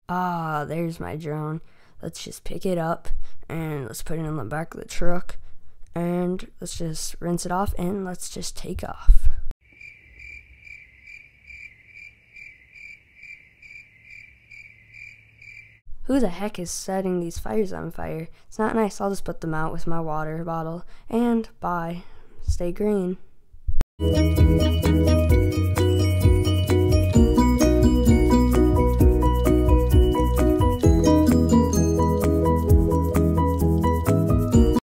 Ah, there's my drone. Let's just pick it up and let's put it in the back of the truck and let's just rinse it off and let's just take off. Who the heck is setting these fires on fire? It's not nice. I'll just put them out with my water bottle and bye. Stay green.